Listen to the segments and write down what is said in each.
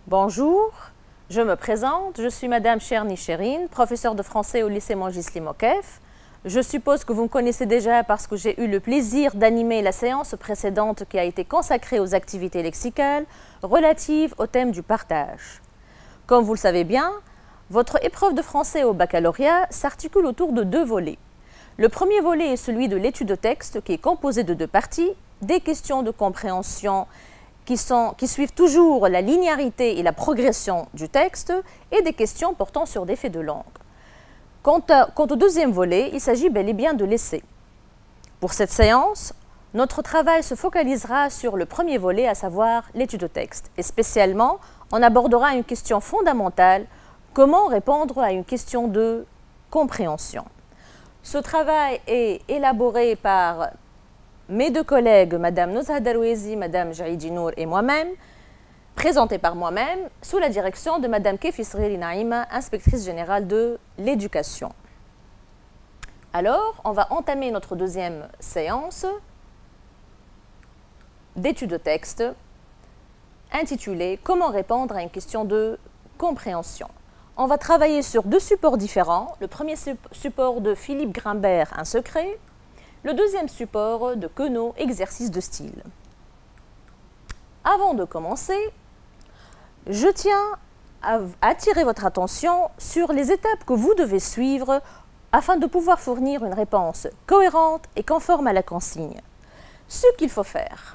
Bonjour, je me présente, je suis Madame Cherny Chérine, professeure de français au lycée Montgisli Moquef. Je suppose que vous me connaissez déjà parce que j'ai eu le plaisir d'animer la séance précédente qui a été consacrée aux activités lexicales relatives au thème du partage. Comme vous le savez bien, votre épreuve de français au baccalauréat s'articule autour de deux volets. Le premier volet est celui de l'étude de texte qui est composé de deux parties, des questions de compréhension qui suivent toujours la linéarité et la progression du texte et des questions portant sur des faits de langue. Quant au deuxième volet, il s'agit bel et bien de l'essai. Pour cette séance, notre travail se focalisera sur le premier volet, à savoir l'étude de texte. Et spécialement, on abordera une question fondamentale, comment répondre à une question de compréhension. Ce travail est élaboré par mes deux collègues, Madame Nozha Darouezi, Madame Jaïdi Nour et moi-même, présenté par moi-même, sous la direction de Madame Keffi Sghiri Naïma, inspectrice générale de l'éducation. Alors, on va entamer notre deuxième séance d'étude de texte intitulée « Comment répondre à une question de compréhension ». On va travailler sur deux supports différents. Le premier support de Philippe Grimbert, Un secret. Le deuxième support de Queneau, Exercice de style. Avant de commencer, je tiens à attirer votre attention sur les étapes que vous devez suivre afin de pouvoir fournir une réponse cohérente et conforme à la consigne. Ce qu'il faut faire.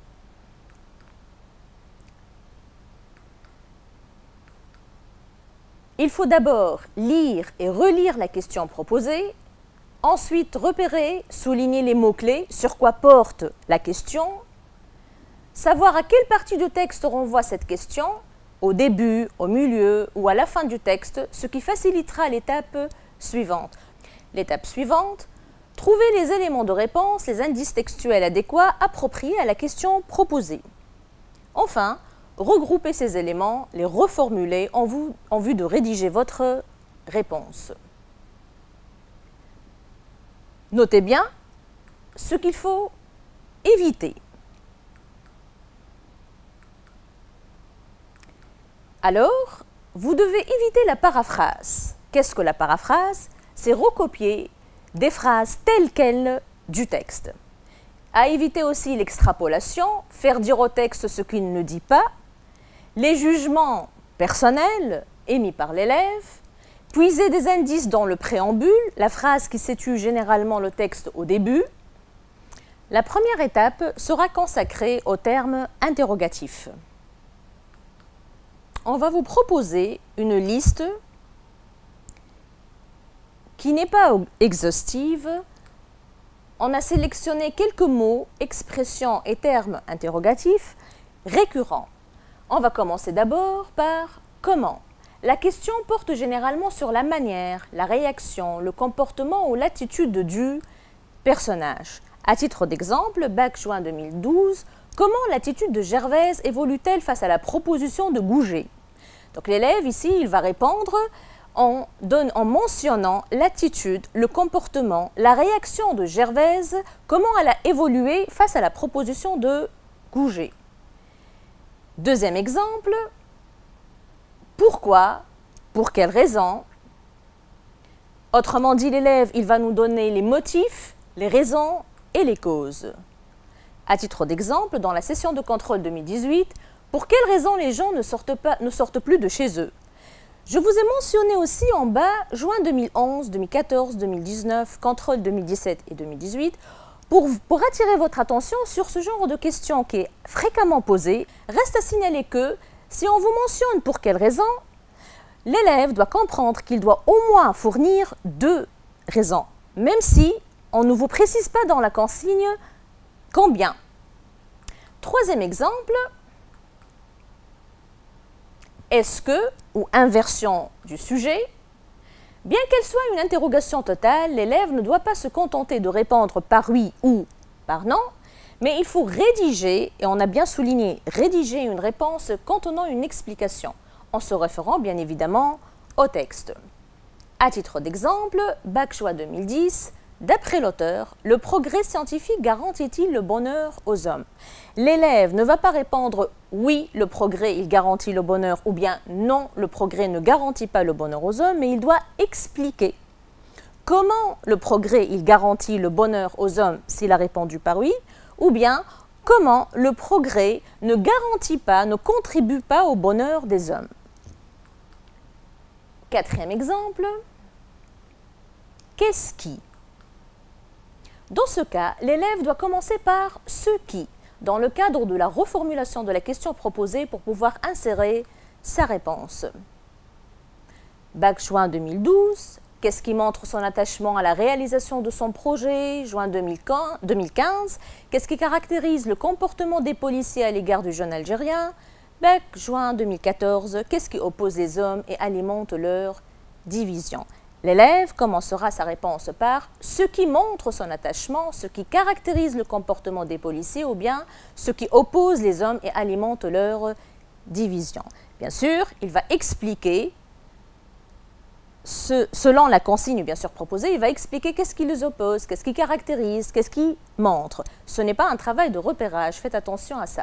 Il faut d'abord lire et relire la question proposée, ensuite repérer, souligner les mots-clés, sur quoi porte la question, savoir à quelle partie du texte renvoie cette question, au début, au milieu ou à la fin du texte, ce qui facilitera l'étape suivante. L'étape suivante, trouver les éléments de réponse, les indices textuels adéquats appropriés à la question proposée. Enfin, regrouper ces éléments, les reformuler en vue de rédiger votre réponse. Notez bien ce qu'il faut éviter. Alors, vous devez éviter la paraphrase. Qu'est-ce que la paraphrase? C'est recopier des phrases telles quelles du texte. À éviter aussi l'extrapolation, faire dire au texte ce qu'il ne dit pas, les jugements personnels émis par l'élève, puiser des indices dans le préambule, la phrase qui situe généralement le texte au début. La première étape sera consacrée au terme interrogatif. On va vous proposer une liste qui n'est pas exhaustive. On a sélectionné quelques mots, expressions et termes interrogatifs récurrents. On va commencer d'abord par « comment ». La question porte généralement sur la manière, la réaction, le comportement ou l'attitude du personnage. À titre d'exemple, bac juin 2012, comment l'attitude de Gervaise évolue-t-elle face à la proposition de Gouget? Donc l'élève ici, il va répondre en mentionnant l'attitude, le comportement, la réaction de Gervaise, comment elle a évolué face à la proposition de Gouget. Deuxième exemple, pourquoi, pour quelle raison? Autrement dit, l'élève, il va nous donner les motifs, les raisons et les causes. À titre d'exemple, dans la session de contrôle 2018, pour quelles raisons les gens ne sortent plus de chez eux? Je vous ai mentionné aussi en bas, juin 2011, 2014, 2019, contrôle 2017 et 2018, pour attirer votre attention sur ce genre de questions qui est fréquemment posée. Reste à signaler que, si on vous mentionne pour quelle raison, l'élève doit comprendre qu'il doit au moins fournir deux raisons, même si on ne vous précise pas dans la consigne combien. Troisième exemple, est-ce que, ou inversion du sujet, bien qu'elle soit une interrogation totale, l'élève ne doit pas se contenter de répondre par oui ou par non, mais il faut rédiger, et on a bien souligné, rédiger une réponse contenant une explication, en se référant bien évidemment au texte. À titre d'exemple, bac choix 2010, D'après l'auteur, le progrès scientifique garantit-il le bonheur aux hommes? L'élève ne va pas répondre « oui, le progrès, il garantit le bonheur » ou bien « non, le progrès ne garantit pas le bonheur aux hommes », mais il doit expliquer comment le progrès, il garantit le bonheur aux hommes s'il a répondu par oui, ou bien comment le progrès ne garantit pas, ne contribue pas au bonheur des hommes. Quatrième exemple, qu'est-ce qui? Dans ce cas, l'élève doit commencer par ce qui, dans le cadre de la reformulation de la question proposée pour pouvoir insérer sa réponse. Bac juin 2012, qu'est-ce qui montre son attachement à la réalisation de son projet? Juin 2015, qu'est-ce qui caractérise le comportement des policiers à l'égard du jeune Algérien? Bac juin 2014, qu'est-ce qui oppose les hommes et alimente leur division? L'élève commencera sa réponse par ce qui montre son attachement, ce qui caractérise le comportement des policiers ou bien ce qui oppose les hommes et alimente leur division. Bien sûr, il va expliquer, selon la consigne bien sûr proposée, il va expliquer qu'est-ce qui les oppose, qu'est-ce qui caractérise, qu'est-ce qui montre. Ce n'est pas un travail de repérage, faites attention à ça.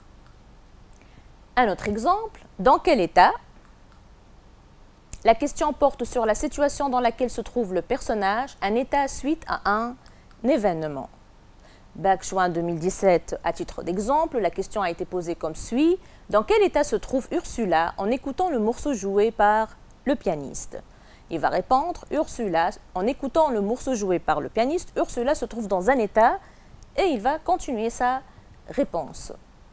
Un autre exemple, dans quel état? La question porte sur la situation dans laquelle se trouve le personnage, un état suite à un événement. Bac juin 2017, à titre d'exemple, la question a été posée comme suit. Dans quel état se trouve Ursula en écoutant le morceau joué par le pianiste? Il va répondre, Ursula, en écoutant le morceau joué par le pianiste, Ursula se trouve dans un état et il va continuer sa réponse.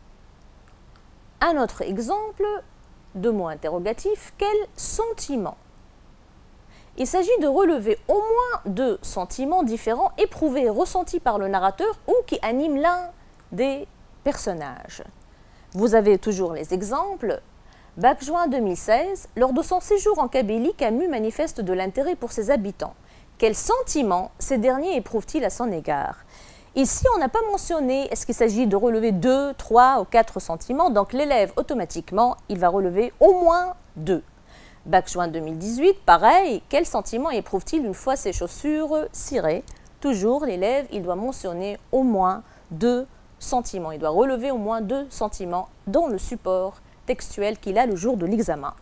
Un autre exemple, deux mots interrogatifs, quel sentiment? Il s'agit de relever au moins deux sentiments différents éprouvés et ressentis par le narrateur ou qui animent l'un des personnages. Vous avez toujours les exemples. Bac juin 2016, lors de son séjour en Kabylie, Camus manifeste de l'intérêt pour ses habitants. Quels sentiments ces derniers éprouvent-ils à son égard? Ici, on n'a pas mentionné, est-ce qu'il s'agit de relever 2, 3 ou 4 sentiments, donc l'élève, automatiquement, il va relever au moins 2. Bac juin 2018, pareil, quel sentiment éprouve-t-il une fois ses chaussures cirées? Toujours, l'élève, il doit mentionner au moins 2 sentiments, il doit relever au moins 2 sentiments dans le support textuel qu'il a le jour de l'examen.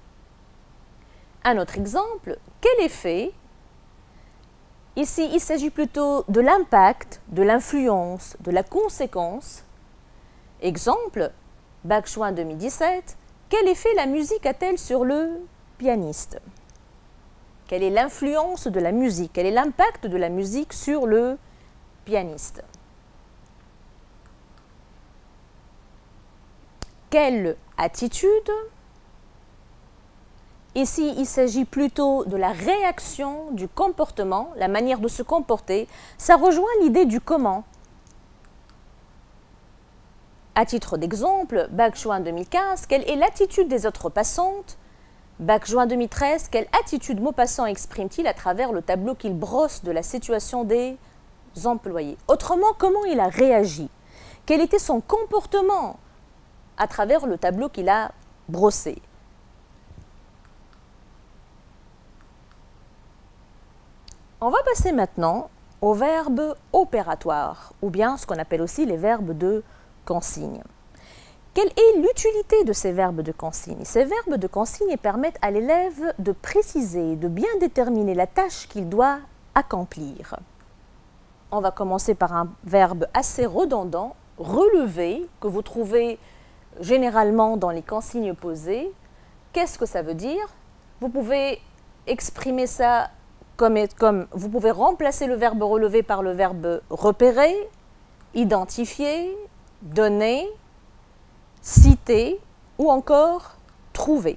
Un autre exemple, quel effet? Ici, il s'agit plutôt de l'impact, de l'influence, de la conséquence. Exemple, Bac juin 2017, quel effet la musique a-t-elle sur le pianiste? Quelle est l'influence de la musique? Quel est l'impact de la musique sur le pianiste? Quelle attitude? Ici, il s'agit plutôt de la réaction, du comportement, la manière de se comporter. Ça rejoint l'idée du comment. À titre d'exemple, Bac juin 2015, quelle est l'attitude des autres passantes? Bac juin 2013, quelle attitude Maupassant exprime-t-il à travers le tableau qu'il brosse de la situation des employés? Autrement, comment il a réagi? Quel était son comportement à travers le tableau qu'il a brossé? On va passer maintenant aux verbes opératoires, ou bien ce qu'on appelle aussi les verbes de consigne. Quelle est l'utilité de ces verbes de consigne? Ces verbes de consigne permettent à l'élève de préciser, de bien déterminer la tâche qu'il doit accomplir. On va commencer par un verbe assez redondant, relever, que vous trouvez généralement dans les consignes posées. Qu'est-ce que ça veut dire? Vous pouvez exprimer ça comme vous pouvez remplacer le verbe relever par le verbe repérer, identifier, donner, citer ou encore trouver.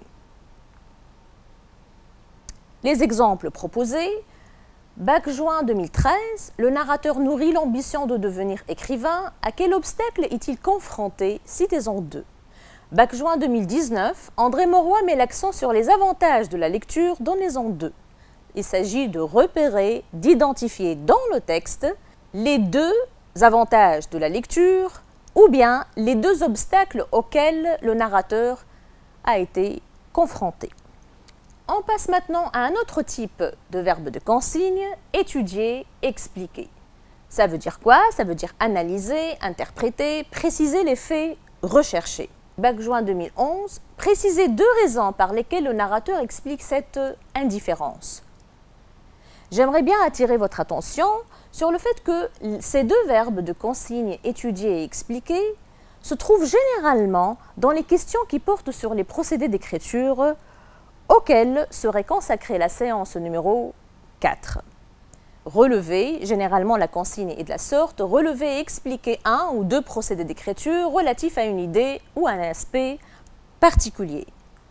Les exemples proposés. Bac juin 2013, le narrateur nourrit l'ambition de devenir écrivain. À quel obstacle est-il confronté? Citez-en deux. Bac juin 2019, André Mauroy met l'accent sur les avantages de la lecture. Donnez-en deux. Il s'agit de repérer, d'identifier dans le texte les deux avantages de la lecture ou bien les deux obstacles auxquels le narrateur a été confronté. On passe maintenant à un autre type de verbe de consigne, étudier, expliquer. Ça veut dire quoi? Ça veut dire analyser, interpréter, préciser les faits, rechercher. Bac juin 2011, précisez 2 raisons par lesquelles le narrateur explique cette indifférence. J'aimerais bien attirer votre attention sur le fait que ces 2 verbes de consigne, étudier et expliquer, se trouvent généralement dans les questions qui portent sur les procédés d'écriture auxquelles serait consacrée la séance numéro 4. Relever, généralement la consigne est de la sorte, relever et expliquer 1 ou 2 procédés d'écriture relatifs à une idée ou à un aspect particulier.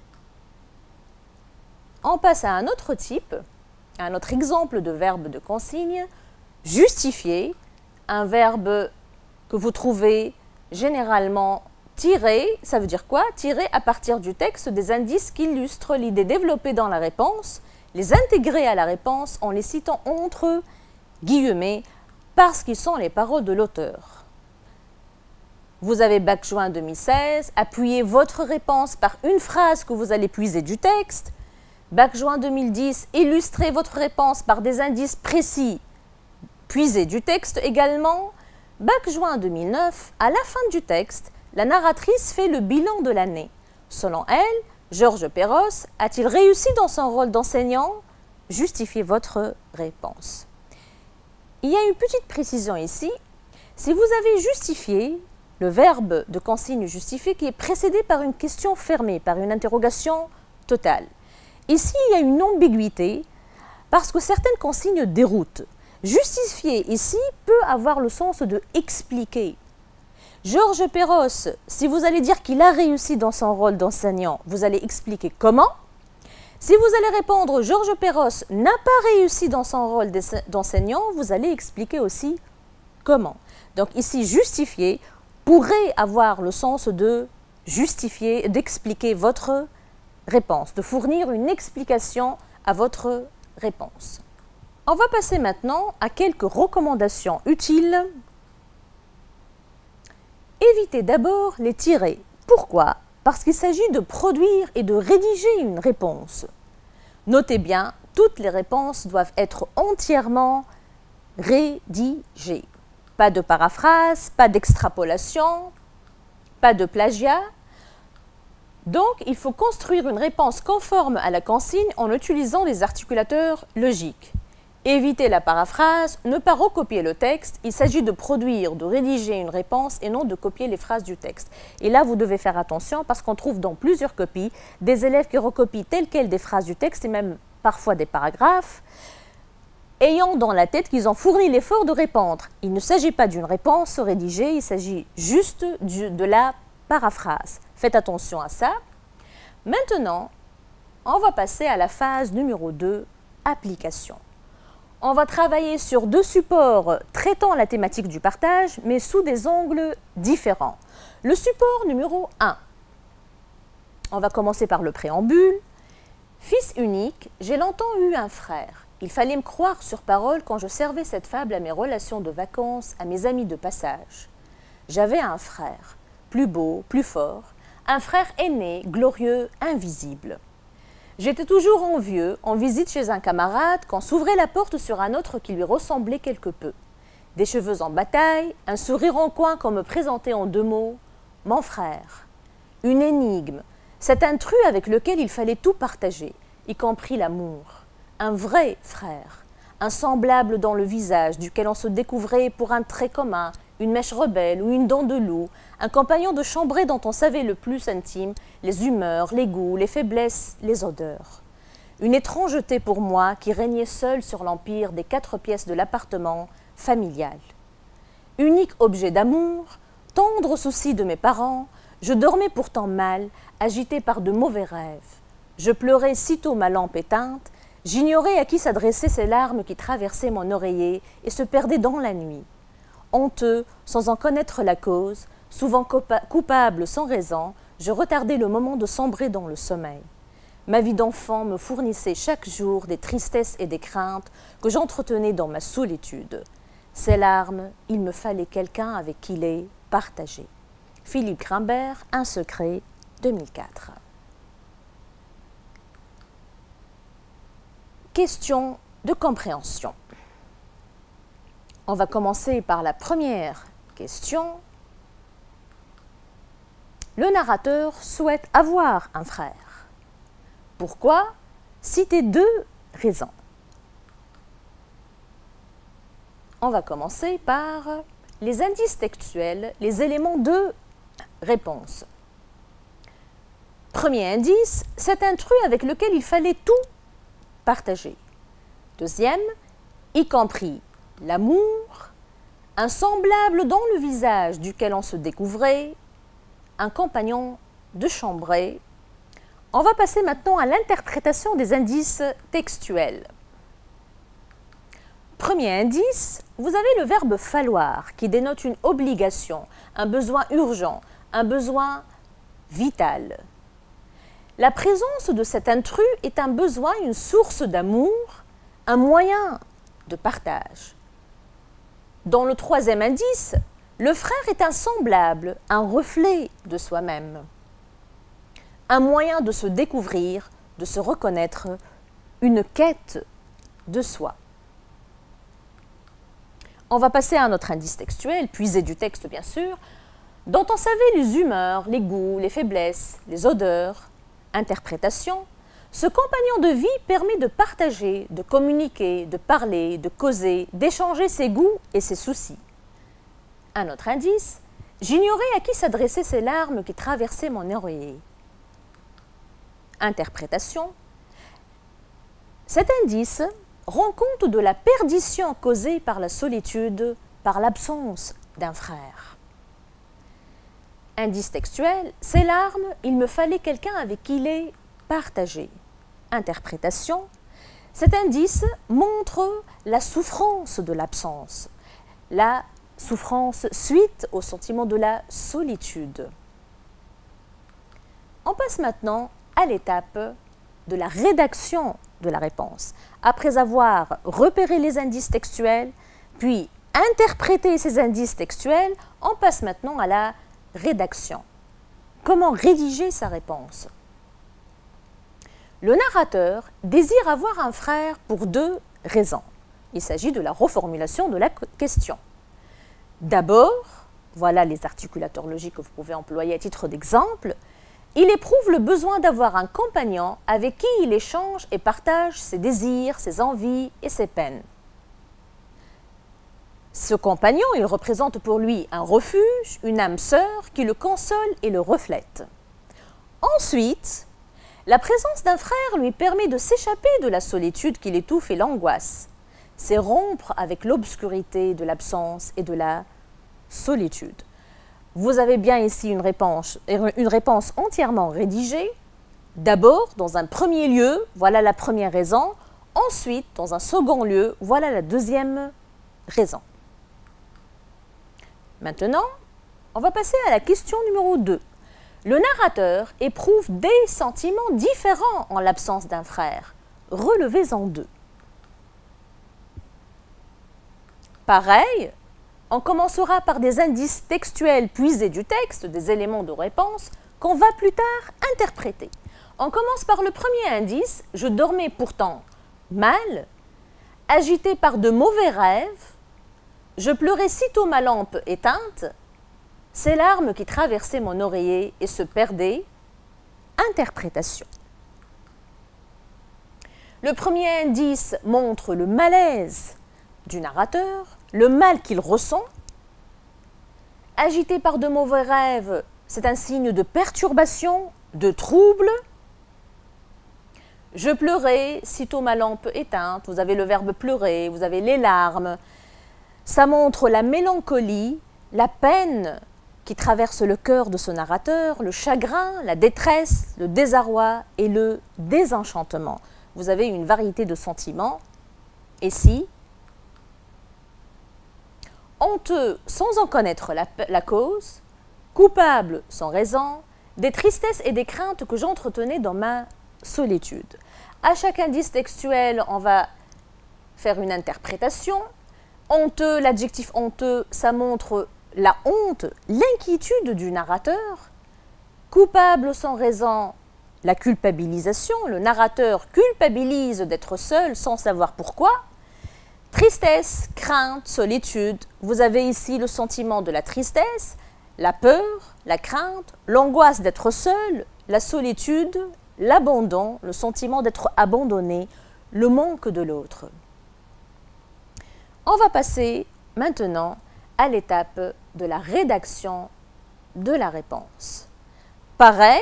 On passe à un autre type, un autre exemple de verbe de consigne, justifier, un verbe que vous trouvez généralement tirer, ça veut dire quoi? Tirer à partir du texte des indices qui illustrent l'idée développée dans la réponse, les intégrer à la réponse en les citant entre guillemets parce qu'ils sont les paroles de l'auteur. Vous avez bac juin 2016, appuyez votre réponse par une phrase que vous allez puiser du texte. Bac juin 2010, illustrez votre réponse par des indices précis, puisez du texte également. Bac juin 2009, à la fin du texte, la narratrice fait le bilan de l'année. Selon elle, Georges Perros a-t-il réussi dans son rôle d'enseignant? Justifiez votre réponse. Il y a une petite précision ici. Si vous avez justifié, le verbe de consigne justifier qui est précédé par une question fermée, par une interrogation totale. Ici, il y a une ambiguïté parce que certaines consignes déroutent. Justifier ici peut avoir le sens de expliquer. Georges Perros, si vous allez dire qu'il a réussi dans son rôle d'enseignant, vous allez expliquer comment. Si vous allez répondre Georges Perros n'a pas réussi dans son rôle d'enseignant, vous allez expliquer aussi comment. Donc ici, justifier pourrait avoir le sens de justifier, d'expliquer votre réponse, de fournir une explication à votre réponse. On va passer maintenant à quelques recommandations utiles. Évitez d'abord les tirets. Pourquoi? Parce qu'il s'agit de produire et de rédiger une réponse. Notez bien, toutes les réponses doivent être entièrement rédigées. Pas de paraphrase, pas d'extrapolation, pas de plagiat. Donc, il faut construire une réponse conforme à la consigne en utilisant des articulateurs logiques. Évitez la paraphrase, ne pas recopier le texte. Il s'agit de produire, de rédiger une réponse et non de copier les phrases du texte. Et là, vous devez faire attention parce qu'on trouve dans plusieurs copies des élèves qui recopient telles quelles des phrases du texte et même parfois des paragraphes, ayant dans la tête qu'ils ont fourni l'effort de répondre. Il ne s'agit pas d'une réponse rédigée, il s'agit juste de la paraphrase. Faites attention à ça. Maintenant, on va passer à la phase numéro 2, application. On va travailler sur 2 supports traitant la thématique du partage, mais sous des angles différents. Le support numéro 1. On va commencer par le préambule. Fils unique, j'ai longtemps eu un frère. Il fallait me croire sur parole quand je servais cette fable à mes relations de vacances, à mes amis de passage. J'avais un frère, plus beau, plus fort, un frère aîné, glorieux, invisible. J'étais toujours envieux, en visite chez un camarade, quand s'ouvrait la porte sur un autre qui lui ressemblait quelque peu. Des cheveux en bataille, un sourire en coin qu'on me présentait en 2 mots, mon frère. Une énigme, cet intrus avec lequel il fallait tout partager, y compris l'amour. Un vrai frère, un semblable dans le visage, duquel on se découvrait pour un trait commun, une mèche rebelle ou une dent de loup, un compagnon de chambrée dont on savait le plus intime les humeurs, les goûts, les faiblesses, les odeurs. Une étrangeté pour moi qui régnait seule sur l'empire des 4 pièces de l'appartement familial. Unique objet d'amour, tendre souci de mes parents, je dormais pourtant mal, agité par de mauvais rêves. Je pleurais sitôt ma lampe éteinte, j'ignorais à qui s'adressaient ces larmes qui traversaient mon oreiller et se perdaient dans la nuit. Honteux, sans en connaître la cause, souvent coupable sans raison, je retardais le moment de sombrer dans le sommeil. Ma vie d'enfant me fournissait chaque jour des tristesses et des craintes que j'entretenais dans ma solitude. Ces larmes, il me fallait quelqu'un avec qui les partager. Philippe Grimbert, Un secret, 2004. questions de compréhension. On va commencer par la première question. Le narrateur souhaite avoir un frère. Pourquoi? Citez 2 raisons. On va commencer par les indices textuels, les éléments de réponse. Premier indice, cet intrus avec lequel il fallait tout partager. Deuxième, y compris l'amour, un semblable dans le visage duquel on se découvrait, un compagnon de chambrée. On va passer maintenant à l'interprétation des indices textuels. Premier indice, vous avez le verbe falloir qui dénote une obligation, un besoin urgent, un besoin vital. La présence de cet intrus est un besoin, une source d'amour, un moyen de partage. Dans le troisième indice, le frère est un semblable, un reflet de soi-même, un moyen de se découvrir, de se reconnaître, une quête de soi. On va passer à notre indice textuel, puisé du texte bien sûr, dont on savait les humeurs, les goûts, les faiblesses, les odeurs. Interprétation. Ce compagnon de vie permet de partager, de communiquer, de parler, de causer, d'échanger ses goûts et ses soucis. Un autre indice. J'ignorais à qui s'adressaient ces larmes qui traversaient mon oreiller. Interprétation. Cet indice rend compte de la perdition causée par la solitude, par l'absence d'un frère. Indice textuel, ces larmes, il me fallait quelqu'un avec qui les partager. Interprétation, cet indice montre la souffrance de l'absence, la souffrance suite au sentiment de la solitude. On passe maintenant à l'étape de la rédaction de la réponse. Après avoir repéré les indices textuels, puis interprété ces indices textuels, on passe maintenant à la rédaction. Comment rédiger sa réponse? Le narrateur désire avoir un frère pour 2 raisons. Il s'agit de la reformulation de la question. D'abord, voilà les articulateurs logiques que vous pouvez employer à titre d'exemple, il éprouve le besoin d'avoir un compagnon avec qui il échange et partage ses désirs, ses envies et ses peines. Ce compagnon, il représente pour lui un refuge, une âme sœur qui le console et le reflète. Ensuite, la présence d'un frère lui permet de s'échapper de la solitude qui l'étouffe et l'angoisse. C'est rompre avec l'obscurité de l'absence et de la solitude. Vous avez bien ici une réponse entièrement rédigée. D'abord, dans un premier lieu, voilà la première raison. Ensuite, dans un second lieu, voilà la deuxième raison. Maintenant, on va passer à la question numéro 2. Le narrateur éprouve des sentiments différents en l'absence d'un frère. Relevez-en 2. Pareil, on commencera par des indices textuels puisés du texte, des éléments de réponse qu'on va plus tard interpréter. On commence par le premier indice, je dormais pourtant mal, agité par de mauvais rêves, je pleurais sitôt ma lampe éteinte, ces larmes qui traversaient mon oreiller et se perdaient. Interprétation. Le premier indice montre le malaise du narrateur, le mal qu'il ressent. Agité par de mauvais rêves, c'est un signe de perturbation, de trouble. Je pleurais, sitôt ma lampe éteinte, vous avez le verbe pleurer, vous avez les larmes. Ça montre la mélancolie, la peine qui traverse le cœur de ce narrateur, le chagrin, la détresse, le désarroi et le désenchantement. Vous avez une variété de sentiments. Et si, honteux sans en connaître la cause, coupable sans raison, des tristesses et des craintes que j'entretenais dans ma solitude. À chaque indice textuel, on va faire une interprétation. Honteux, l'adjectif honteux, ça montre la honte, l'inquiétude du narrateur. Coupable sans raison, la culpabilisation, le narrateur culpabilise d'être seul sans savoir pourquoi. Tristesse, crainte, solitude, vous avez ici le sentiment de la tristesse, la peur, la crainte, l'angoisse d'être seul, la solitude, l'abandon, le sentiment d'être abandonné, le manque de l'autre. On va passer maintenant à l'étape de la rédaction de la réponse. Pareil,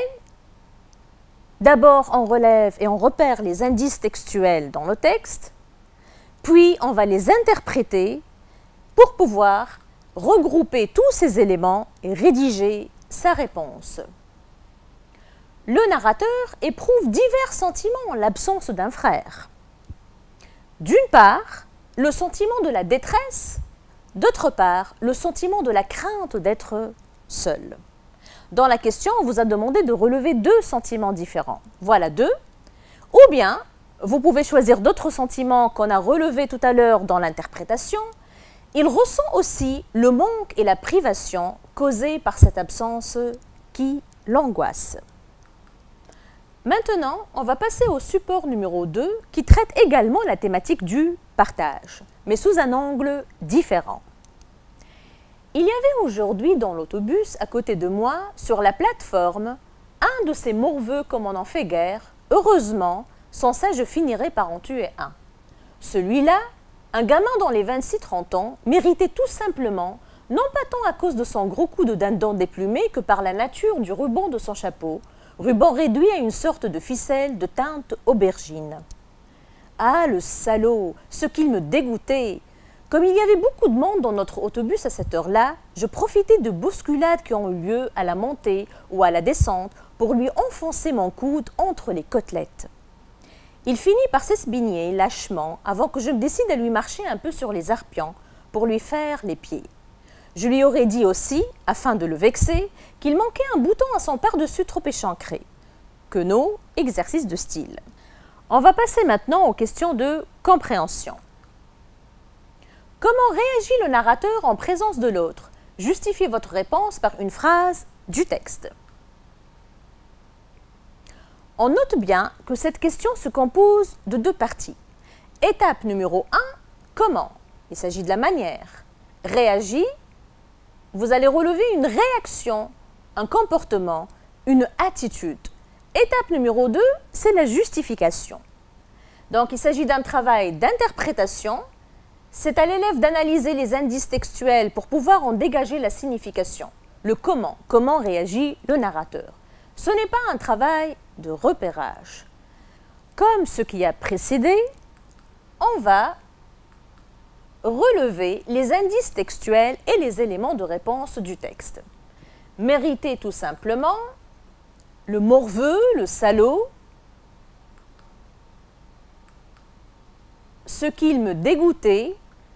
d'abord on relève et on repère les indices textuels dans le texte, puis on va les interpréter pour pouvoir regrouper tous ces éléments et rédiger sa réponse. Le narrateur éprouve divers sentiments en l'absence d'un frère. D'une part, le sentiment de la détresse, d'autre part, le sentiment de la crainte d'être seul. Dans la question, on vous a demandé de relever deux sentiments différents. Voilà deux. Ou bien, vous pouvez choisir d'autres sentiments qu'on a relevés tout à l'heure dans l'interprétation. Il ressent aussi le manque et la privation causés par cette absence qui l'angoisse. Maintenant, on va passer au support numéro 2 qui traite également la thématique du partage, mais sous un angle différent. Il y avait aujourd'hui dans l'autobus à côté de moi, sur la plateforme, un de ces morveux comme on en fait guère. Heureusement, sans ça je finirais par en tuer un. Celui-là, un gamin dans les 26-30 ans, méritait tout simplement, non pas tant à cause de son gros coup de dindon déplumé que par la nature du ruban de son chapeau, ruban réduit à une sorte de ficelle de teinte aubergine. Ah, le salaud, ce qu'il me dégoûtait! Comme il y avait beaucoup de monde dans notre autobus à cette heure-là, je profitais de bousculades qui ont eu lieu à la montée ou à la descente pour lui enfoncer mon coude entre les côtelettes. Il finit par s'esbigner lâchement avant que je me décide à lui marcher un peu sur les arpions pour lui faire les pieds. Je lui aurais dit aussi, afin de le vexer, qu'il manquait un bouton à son par-dessus trop échancré. Que non, exercice de style. On va passer maintenant aux questions de compréhension. Comment réagit le narrateur en présence de l'autre? Justifiez votre réponse par une phrase du texte. On note bien que cette question se compose de deux parties. Étape numéro 1, comment? Il s'agit de la manière. Réagit, vous allez relever une réaction, un comportement, une attitude. Étape numéro 2, c'est la justification. Donc il s'agit d'un travail d'interprétation. C'est à l'élève d'analyser les indices textuels pour pouvoir en dégager la signification. Le comment réagit le narrateur. Ce n'est pas un travail de repérage. Comme ce qui a précédé, on va relever les indices textuels et les éléments de réponse du texte. Mériter tout simplement, le morveux, le salaud, ce qu'il me dégoûtait.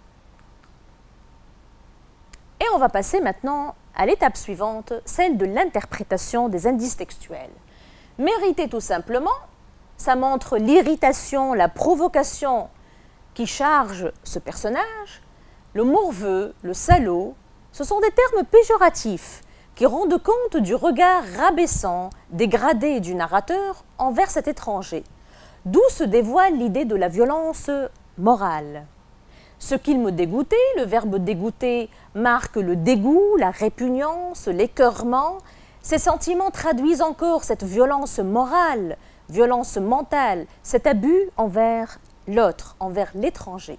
Et on va passer maintenant à l'étape suivante, celle de l'interprétation des indices textuels. Mériter tout simplement, ça montre l'irritation, la provocation qui charge ce personnage. Le morveux, le salaud, ce sont des termes péjoratifs qui rendent compte du regard rabaissant, dégradé du narrateur envers cet étranger, d'où se dévoile l'idée de la violence morale. Ce qu'il me dégoûtait, le verbe dégoûter marque le dégoût, la répugnance, l'écœurement. Ces sentiments traduisent encore cette violence morale, violence mentale, cet abus envers l'autre, envers l'étranger.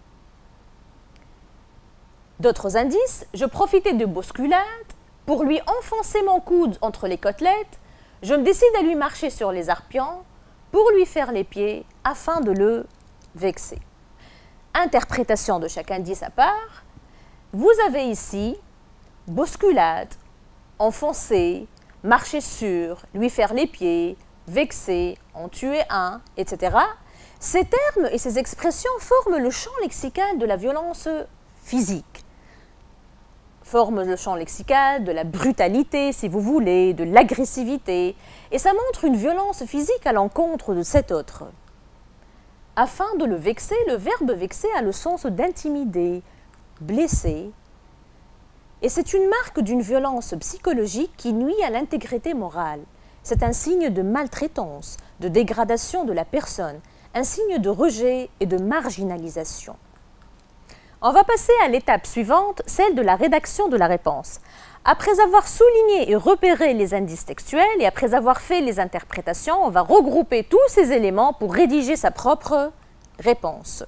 D'autres indices, je profitais de bousculades pour lui enfoncer mon coude entre les côtelettes. Je me décide à lui marcher sur les arpions pour lui faire les pieds afin de le vexer. Interprétation de chaque indice à part. Vous avez ici bousculade, enfoncer, marcher sur, lui faire les pieds, vexer, en tuer un, etc. Ces termes et ces expressions forment le champ lexical de la violence physique. Forment le champ lexical de la brutalité, si vous voulez, de l'agressivité. Et ça montre une violence physique à l'encontre de cet autre. Afin de le vexer, le verbe vexer a le sens d'intimider, blesser. Et c'est une marque d'une violence psychologique qui nuit à l'intégrité morale. c'est un signe de maltraitance, de dégradation de la personne, un signe de rejet et de marginalisation. On va passer à l'étape suivante, celle de la rédaction de la réponse. Après avoir souligné et repéré les indices textuels et après avoir fait les interprétations, on va regrouper tous ces éléments pour rédiger sa propre réponse.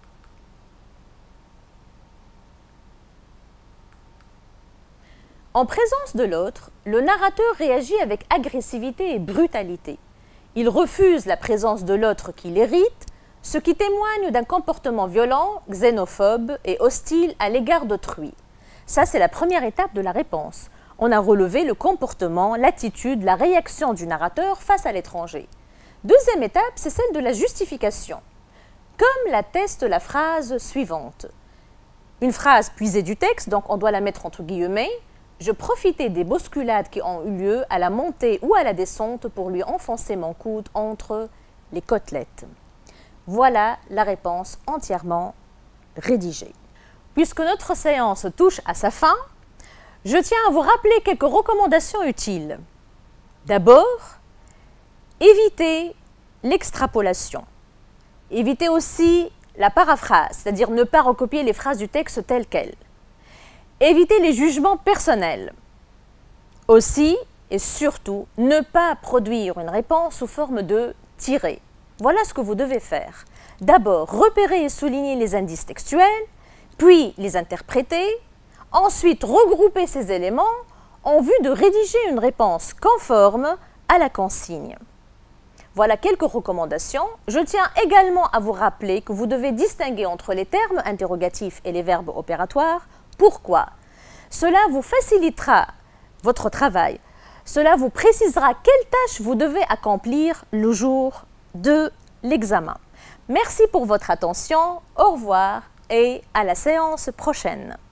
En présence de l'autre, le narrateur réagit avec agressivité et brutalité. Il refuse la présence de l'autre qui l'irrite, ce qui témoigne d'un comportement violent, xénophobe et hostile à l'égard d'autrui. Ça, c'est la première étape de la réponse. On a relevé le comportement, l'attitude, la réaction du narrateur face à l'étranger. Deuxième étape, c'est celle de la justification. Comme l'atteste la phrase suivante. Une phrase puisée du texte, donc on doit la mettre entre guillemets. Je profitais des bousculades qui ont eu lieu à la montée ou à la descente pour lui enfoncer mon coude entre les côtelettes. Voilà la réponse entièrement rédigée. Puisque notre séance touche à sa fin, je tiens à vous rappeler quelques recommandations utiles. D'abord, évitez l'extrapolation. Évitez aussi la paraphrase, c'est-à-dire ne pas recopier les phrases du texte telles quelles. Évitez les jugements personnels. Aussi et surtout, ne pas produire une réponse sous forme de tiré. Voilà ce que vous devez faire. D'abord, repérer et souligner les indices textuels, puis les interpréter, ensuite regrouper ces éléments en vue de rédiger une réponse conforme à la consigne. Voilà quelques recommandations. Je tiens également à vous rappeler que vous devez distinguer entre les termes interrogatifs et les verbes opératoires. Pourquoi? Cela vous facilitera votre travail. Cela vous précisera quelles tâches vous devez accomplir le jour de l'examen. Merci pour votre attention. Au revoir et à la séance prochaine.